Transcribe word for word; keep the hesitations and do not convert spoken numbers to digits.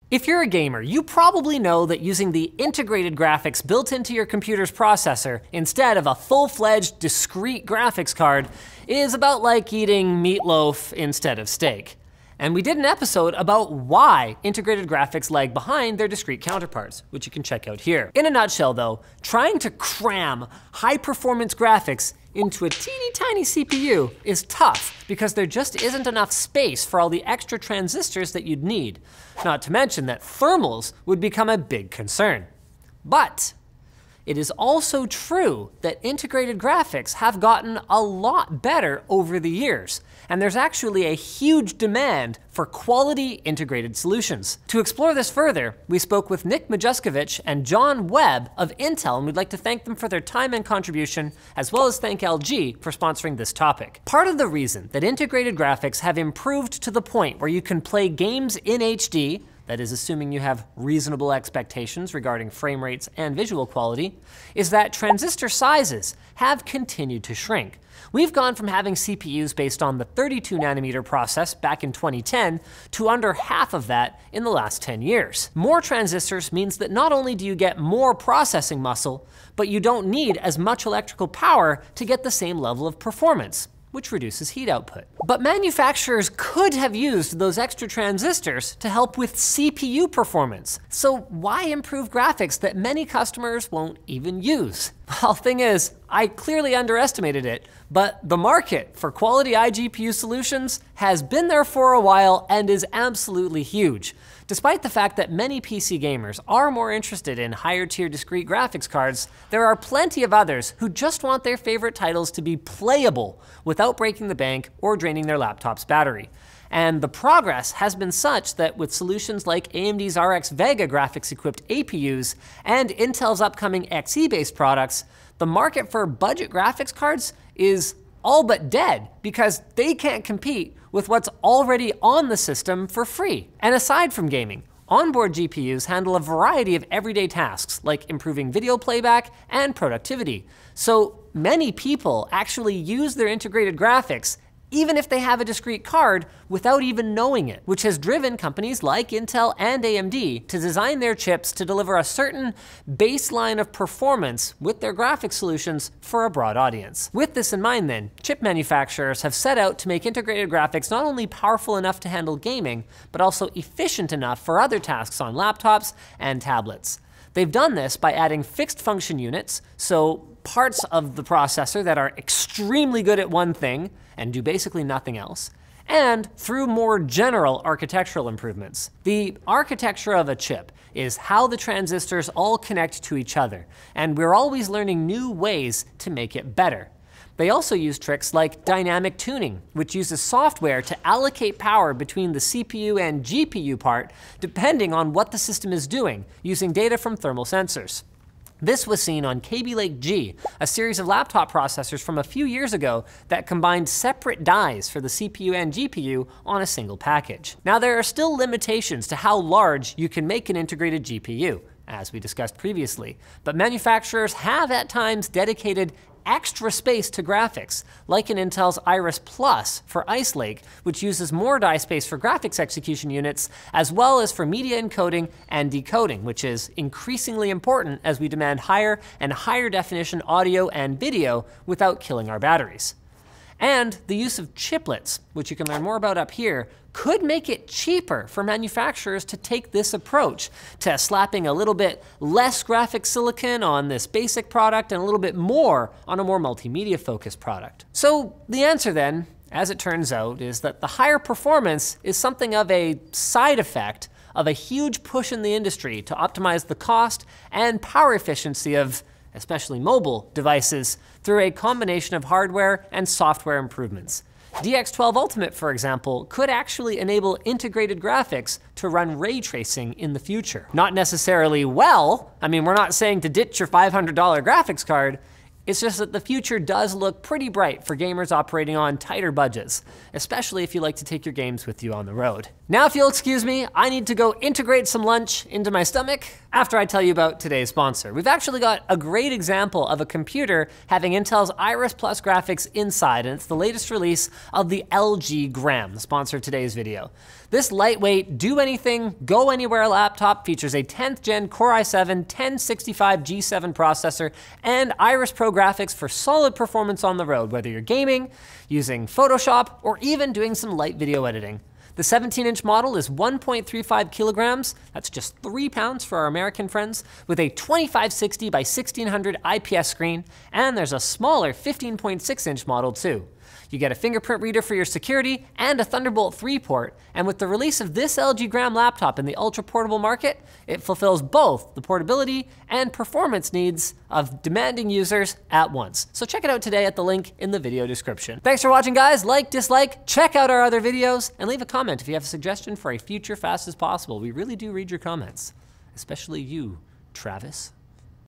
If you're a gamer, you probably know that using the integrated graphics built into your computer's processor instead of a full-fledged discrete graphics card is about like eating meatloaf instead of steak. And we did an episode about why integrated graphics lag behind their discrete counterparts, which you can check out here. In a nutshell though, trying to cram high-performance graphics into a teeny tiny C P U is tough because there just isn't enough space for all the extra transistors that you'd need. Not to mention that thermals would become a big concern. But it is also true that integrated graphics have gotten a lot better over the years, and there's actually a huge demand for quality integrated solutions. To explore this further, we spoke with Nick Majuskovich and John Webb of Intel, and we'd like to thank them for their time and contribution, as well as thank L G for sponsoring this topic. Part of the reason that integrated graphics have improved to the point where you can play games in H D, that is assuming you have reasonable expectations regarding frame rates and visual quality, is that transistor sizes have continued to shrink. We've gone from having C P Us based on the thirty-two nanometer process back in twenty ten to under half of that in the last ten years. More transistors means that not only do you get more processing muscle, but you don't need as much electrical power to get the same level of performance, which reduces heat output. But manufacturers could have used those extra transistors to help with C P U performance. So why improve graphics that many customers won't even use? Well, thing is, I clearly underestimated it, but the market for quality iGPU solutions has been there for a while and is absolutely huge. Despite the fact that many P C gamers are more interested in higher tier discrete graphics cards, there are plenty of others who just want their favorite titles to be playable without breaking the bank or draining their laptop's battery. And the progress has been such that with solutions like A M D's R X Vega graphics-equipped A P Us and Intel's upcoming X E-based products, the market for budget graphics cards is all but dead because they can't compete with what's already on the system for free. And aside from gaming, onboard G P Us handle a variety of everyday tasks like improving video playback and productivity. So many people actually use their integrated graphics even if they have a discrete card without even knowing it, which has driven companies like Intel and A M D to design their chips to deliver a certain baseline of performance with their graphics solutions for a broad audience. With this in mind then, chip manufacturers have set out to make integrated graphics not only powerful enough to handle gaming, but also efficient enough for other tasks on laptops and tablets. They've done this by adding fixed function units, so parts of the processor that are extremely good at one thing and do basically nothing else, and through more general architectural improvements. The architecture of a chip is how the transistors all connect to each other, and we're always learning new ways to make it better. They also use tricks like dynamic tuning, which uses software to allocate power between the C P U and G P U part depending on what the system is doing, using data from thermal sensors. This was seen on Kaby Lake G, a series of laptop processors from a few years ago that combined separate dies for the C P U and G P U on a single package. Now, there are still limitations to how large you can make an integrated G P U, as we discussed previously, but manufacturers have at times dedicated extra space to graphics, like in Intel's Iris Plus for Ice Lake, which uses more die space for graphics execution units, as well as for media encoding and decoding, which is increasingly important as we demand higher and higher definition audio and video without killing our batteries. And the use of chiplets, which you can learn more about up here, could make it cheaper for manufacturers to take this approach to slapping a little bit less graphic silicon on this basic product and a little bit more on a more multimedia focused product. So the answer then, as it turns out, is that the higher performance is something of a side effect of a huge push in the industry to optimize the cost and power efficiency of especially mobile devices, through a combination of hardware and software improvements. D X twelve Ultimate, for example, could actually enable integrated graphics to run ray tracing in the future. Not necessarily well, I mean, we're not saying to ditch your five hundred dollar graphics card, it's just that the future does look pretty bright for gamers operating on tighter budgets, especially if you like to take your games with you on the road. Now, if you'll excuse me, I need to go integrate some lunch into my stomach after I tell you about today's sponsor. We've actually got a great example of a computer having Intel's Iris Plus graphics inside, and it's the latest release of the L G Gram, the sponsor of today's video. This lightweight, do anything, go anywhere laptop features a tenth gen Core i seven ten sixty-five G seven processor and Iris Pro graphics for solid performance on the road, whether you're gaming, using Photoshop, or even doing some light video editing. The seventeen inch model is one point three five kilograms, that's just three pounds for our American friends, with a twenty-five sixty by sixteen hundred I P S screen, and there's a smaller fifteen point six inch model too. You get a fingerprint reader for your security and a Thunderbolt three port, and with the release of this L G Gram laptop in the ultra-portable market, it fulfills both the portability and performance needs of demanding users at once. So check it out today at the link in the video description. Thanks for watching, guys. Like, dislike, check out our other videos, and leave a comment if you have a suggestion for a future Fast as Possible. We really do read your comments, especially you, Travis.